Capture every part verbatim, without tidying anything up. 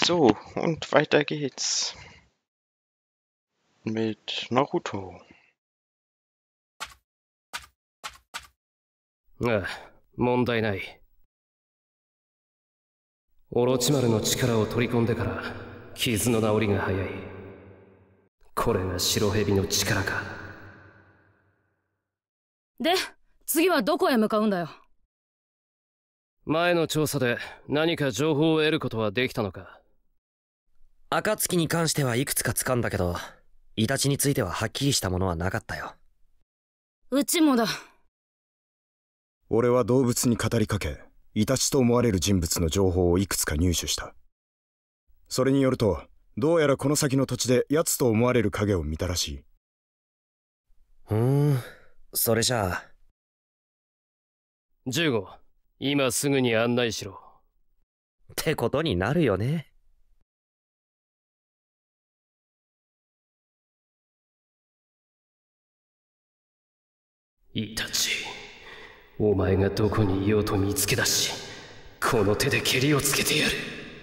So, und weiter geht's mit Naruto. ああ、問題ない。オロチマルの力を取り込んでから傷の治りが早い。これが白蛇の力か。 で、次はどこへ向かうんだよ。 前の調査で何か情報を得ることはできたのか。 暁に関してはいくつか掴んだけど、イタチについてははっきりしたものはなかったよ。 うちもだ。 俺は動物に語りかけ、イタチと思われる人物の情報をいくつか入手した。それによると、どうやらこの先の土地で奴と思われる影を見たらしい。 ふーん、それじゃあ。 じゅうご、今すぐに案内しろ。 ってことになるよね。 イタチ、お前がどこにいようと見つけ出し、この手で蹴りをつけてやる。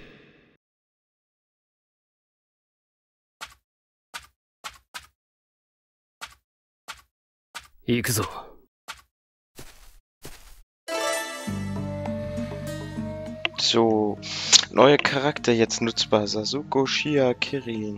行くぞ。 So, neuer Charakter jetzt nutzbar. Sasuke Uchiha Kirin.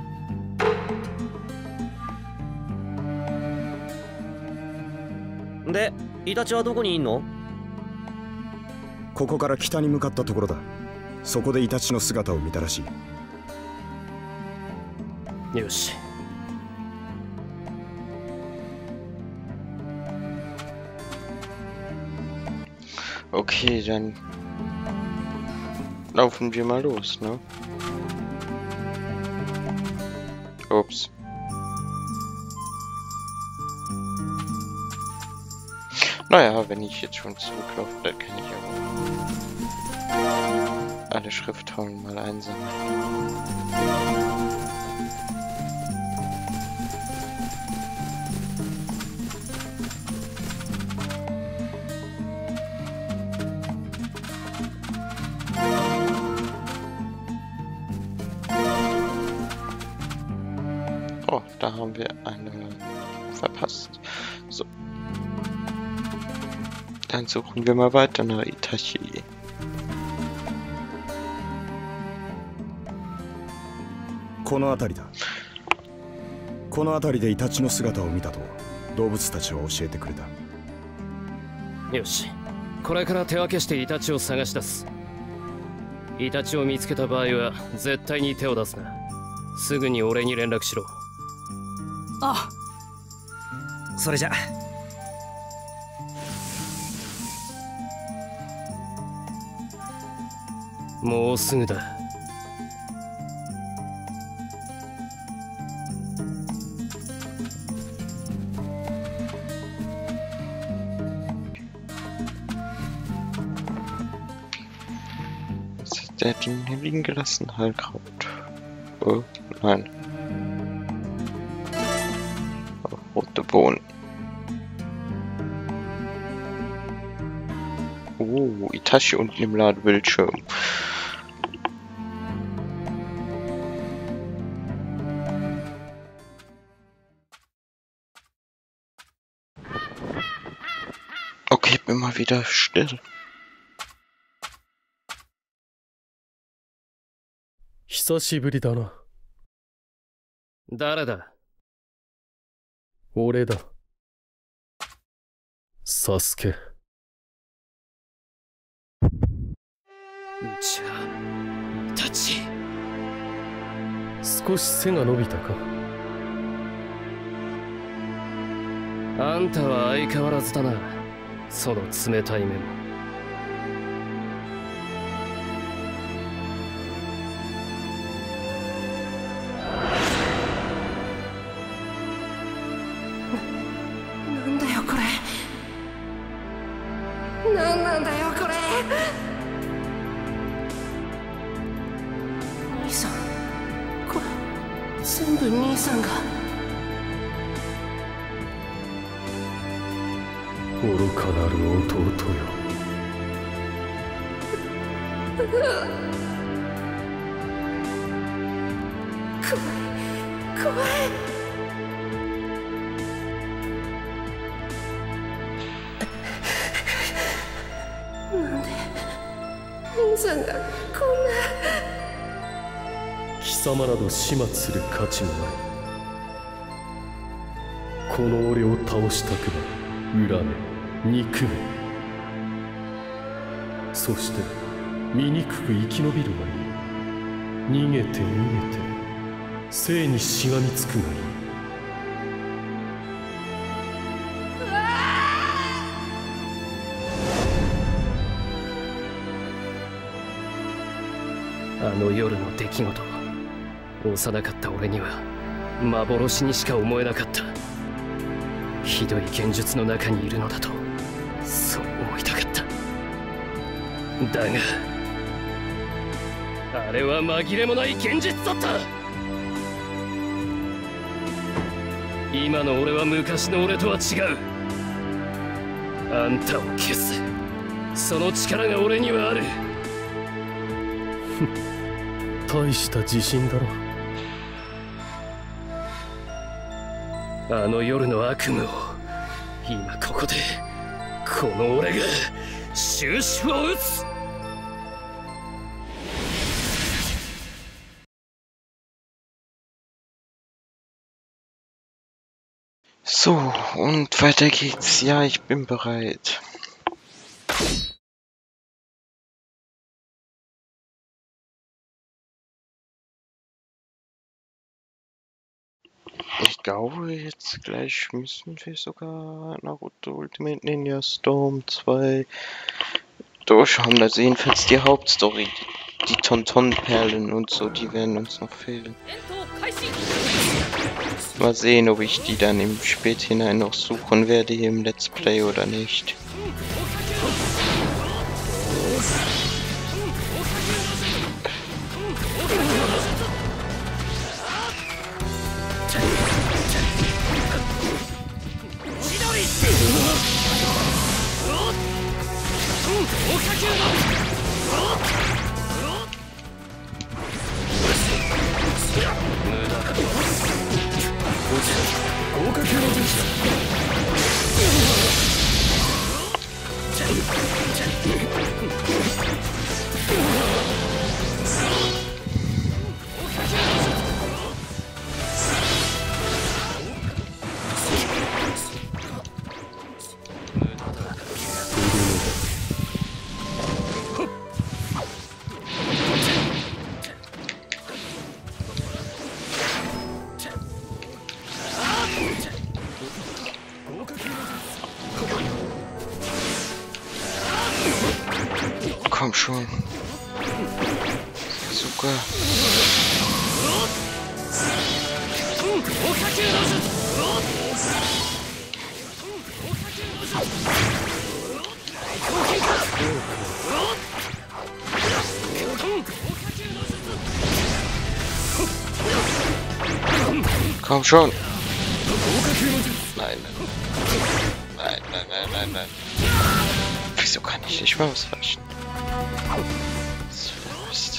De, イタチはどこにいんの？ ここから北に向かったところだ。そこでイタチの姿を見たらしい。 よし。 Okay, dann laufen wir mal los, ne? Ups. Naja, wenn ich jetzt schon zurücklaufe, dann kann ich auch alle Schriftrollen mal einsammeln. Oh, da haben wir eine verpasst. So. Dann suchen wir mal weiter nach Itachi. Koの辺りだ。この辺りでイタチの姿を見たと動物たちは教えてくれた。 よし、これから手分けしてイタチを探し出す。イタチを見つけた場合は絶対に手を出すな。すぐに俺に連絡しろ。 あ、 それじゃ。 もうすぐだ。 Der hat ihn hier liegen gelassen, Heilkraut. Oh, nein. Oh, rote Bohnen. Oh, Itachi unten im Ladebildschirm. Okay, bin mal wieder still. 久しぶりだな。 誰だ？ 俺だ。サスケ。 うちは、イタチ。 少し背が伸びたか。 あんたは相変わらずだな。その冷たい目も。 なんだよこれ。なんなんだよこれ。兄さん、これ全部兄さんが。 愚かなる弟よ。 なんで兄さんがこんな。 貴様など始末する価値もない。この俺を倒したくば恨め憎め、そして醜く生き延びるがいい。逃げて逃げて生にしがみつくがいい。 あの夜の出来事、幼かった俺には幻にしか思えなかった。ひどい現実の中にいるのだと、そう思いたかった。だがあれは紛れもない現実だった。今の俺は昔の俺とは違う。あんたを消す、その力が俺にはある。 大した自信だろ。 あの夜の悪夢を今ここでこの俺が終止符を打つ。 So, und weiter geht's. Ja, ich bin bereit. Ich glaube, jetzt gleich müssen wir sogar Naruto Ultimate Ninja Storm zwei durchhaben. Also jedenfalls die Hauptstory, die, die Tonton-Perlen und so, die werden uns noch fehlen. Mal sehen, ob ich die dann im Späthinein noch suchen werde hier im Let's Play oder nicht. Komm schon. Sogar. Komm schon. Nein, nein. Nein, nein, nein, nein, nein. Wieso kann ich nicht mal was reichen? Das Mist.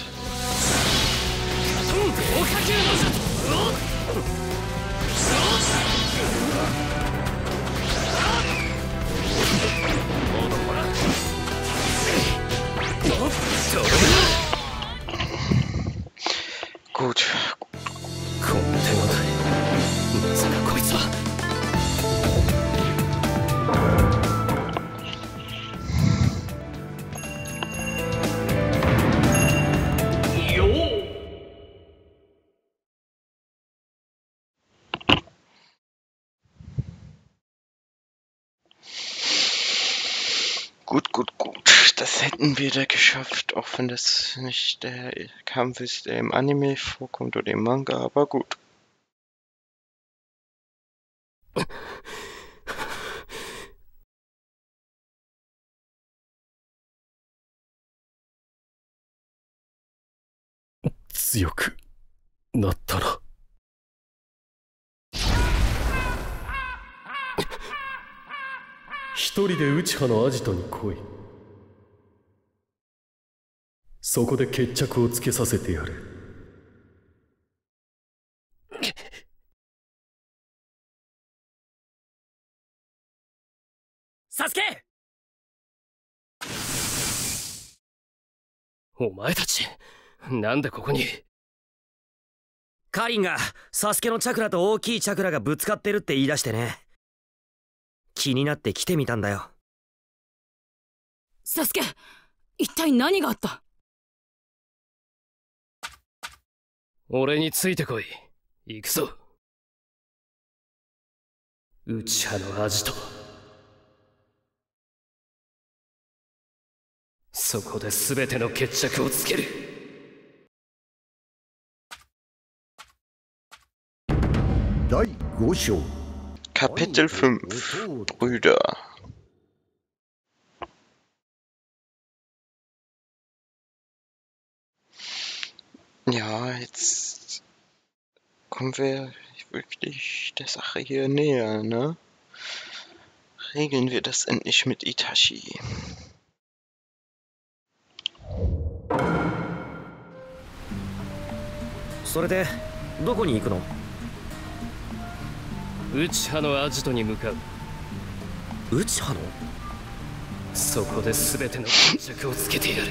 Gut. こんな手応え、まさかこいつは。 Gut, gut, gut. Das hätten wir da geschafft, auch wenn das nicht der Kampf ist, der im Anime vorkommt oder im Manga, aber gut. 強くなったな。一人で内派のアジトに来い。そこで決着をつけさせてやる。 サスケ！ お前たち、なんでここに。 カリンがサスケのチャクラと大きいチャクラがぶつかってるって言い出してね。気になって来てみたんだよ。 サスケ、一体何があった？ 俺についてこい。行くぞ。内派のアジト。そこで全ての決着をつける。 だいご章 Kapitel fünf Brüder. Ja, jetzt kommen wir wirklich der Sache hier näher, ne? Regeln wir das endlich mit Itachi. So, どこに行くの？ 内派のアジトに向かう。 内派の？ そこで全ての決着をつけてやる。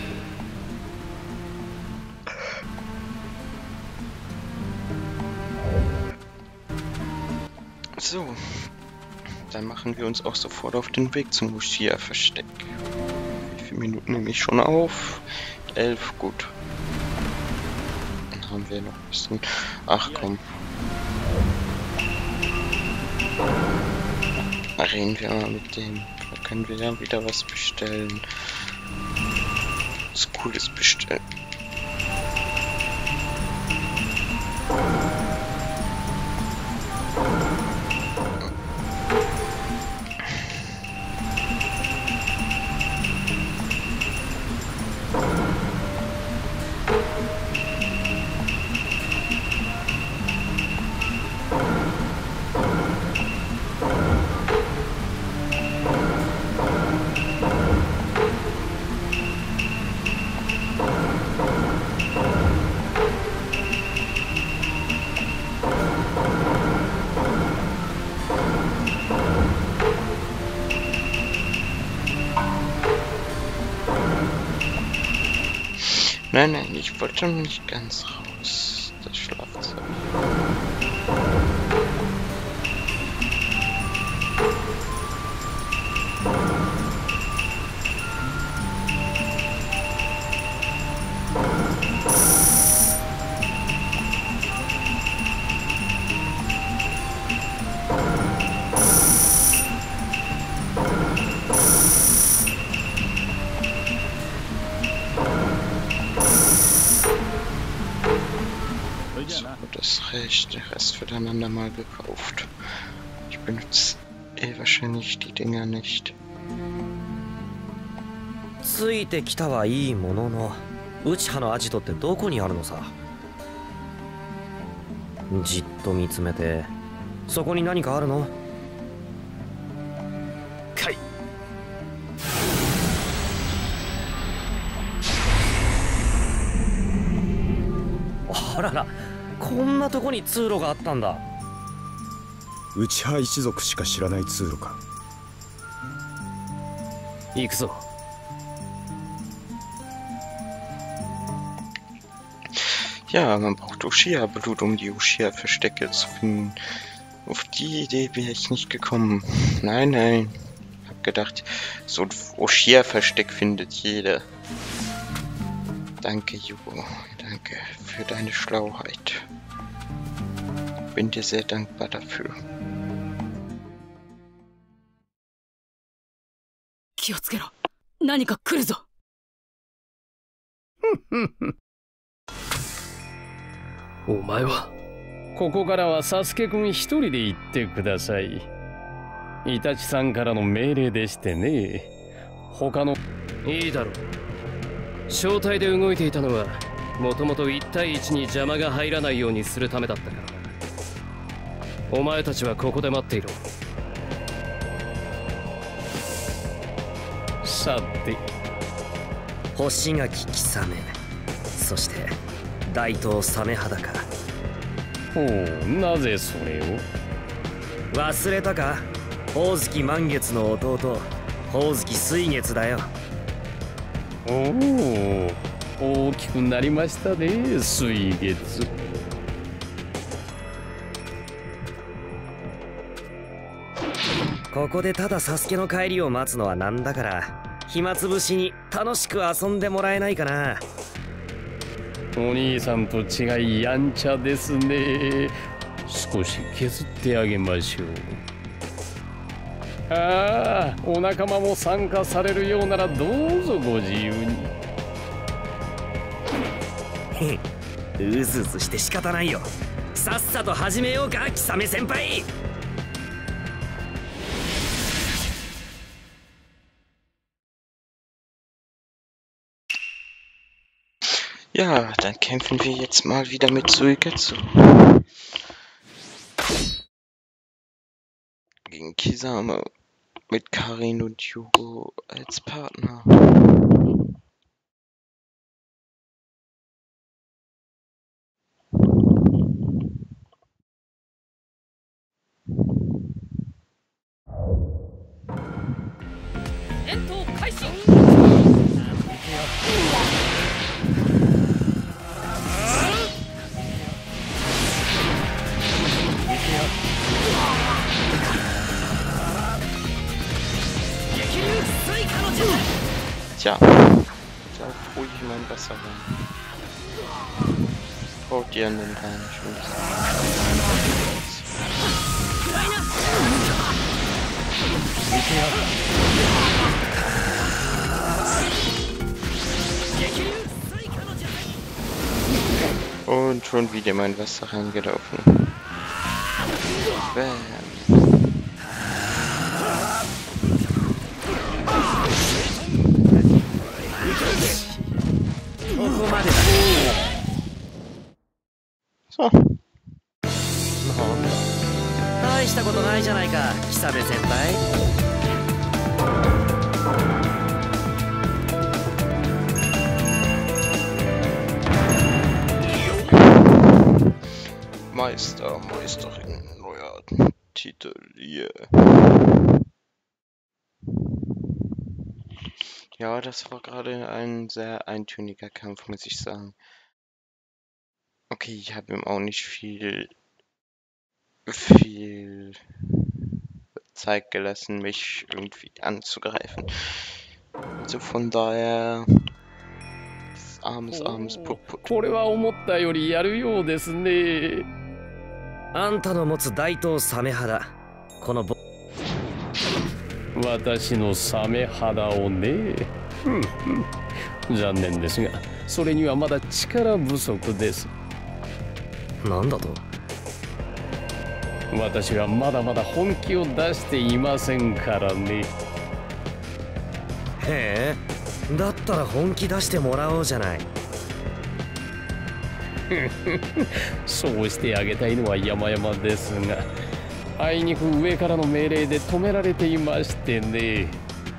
So, dann machen wir uns auch sofort auf den Weg zum Uchiha-Versteck. Wie viele Minuten nehme ich schon auf? Elf, gut. Dann haben wir noch ein bisschen... Ach komm. Reden wir mal mit dem. Da können wir ja wieder was bestellen. Was Cooles bestellen. Nein, nein, ich wollte noch nicht ganz raus. Das Schlafzimmer. Das Recht, der Rest wird einander mal gekauft. Ich benutze eh wahrscheinlich die Dinger nicht. ついてきたはいいものの、内派のアジトってどこにあるのさ。じっと見つめて、そこに何かあるの？ かい。 あらら。こんなとこに通路があったんだ。 内派一族しか知らない通路か。 行くぞ。 Ja, man braucht Uchiha-Blut, um die Uchiha-Verstecke zu finden. Auf die Idee wäre ich nicht gekommen. Nein, nein. Ich hab gedacht, so ein Uchiha-Versteck findet jeder. Danke, Yugo. Danke für deine Schlauheit. Bin dir sehr dankbar dafür. 気をつけろ。何か来るぞ。 お前は。 ここからはサスケ君一人で行ってください。イタチさんからの命令でしてね。他のいいだろう。正体で動いていたのはもともといち対いちに邪魔が入らないようにするためだったから。お前たちはここで待っていろ。 さて、 干し柿貴様、そして大東サメ肌か。 ほう、なぜそれを？ 忘れたか？大月満月の弟ほおずき水月だよ。 おお、大きくなりましたね、水月。 ここでただサスケの帰りを待つのはなんだから、暇つぶしに楽しく遊んでもらえないかな。 お兄さんと違いやんちゃですね。少し削ってあげましょう。ああ、お仲間も参加されるようならどうぞご自由に。 うずうずして仕方ないよ。さっさと始めようか、キサメ先輩。 Ja, dann kämpfen wir jetzt mal wieder mit Suigetsu. Gegen Kisame mit Karin und Yugo als Partner. Tja, da hole ich mein Wasser rein. Haut die an den Beinen schon. Und schon wieder mein Wasser reingelaufen. Bam. So. 大したことないじゃないか、キサメ先輩。 Meister, Meisterin, neuer Titel, yeah. Ja, das war gerade ein sehr eintöniger Kampf, muss ich sagen. Okay, ich habe ihm auch nicht viel, viel Zeit gelassen, mich irgendwie anzugreifen. Also von daher, armes, armes Put-Put. これは思ったよりやるようですね。 あんたの持つ大東サメ肌、このぼ私のサメ肌をね。残念ですが、それにはまだ力不足です。 なんだと？ 私はまだまだ本気を出していませんからね。 へえ、だったら本気出してもらおうじゃない。 そうしてあげたいのは山々ですが、あいにく上からの命令で止められていましてね。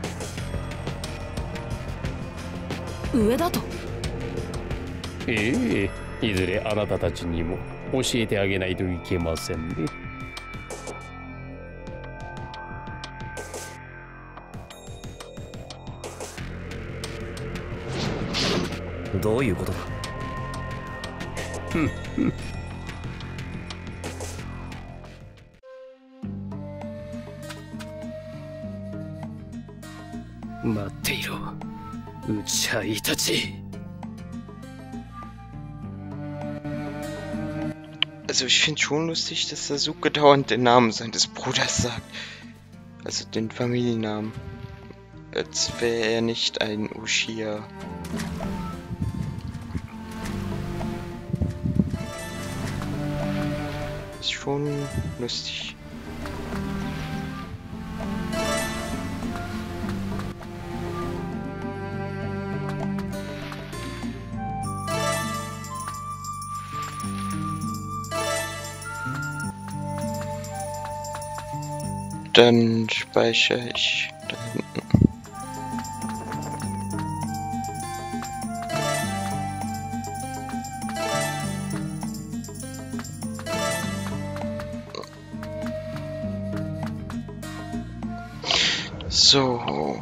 上だと？ ええ、いずれあなたたちにも教えてあげないといけませんね。 どういうことだ？ 待っていろ、ウチャイたち。 Also ich finde schon lustig, dass Sasuke dauernd den Namen seines Bruders sagt. Also den Familiennamen. Als wäre er nicht ein Uchiha. Ist schon lustig. Dann speichere ich da hinten. So.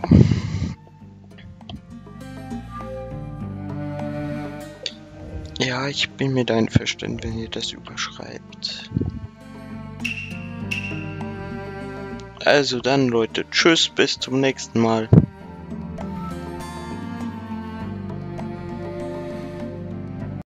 Ja, ich bin mit einverstanden, wenn ihr das überschreibt. Also dann, Leute, tschüss, bis zum nächsten Mal.